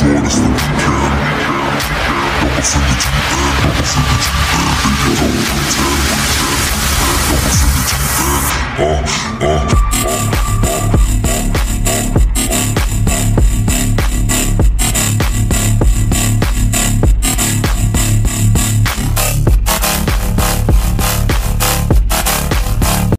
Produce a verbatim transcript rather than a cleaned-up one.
hardest that we can. Double finger to your head, double finger to your head.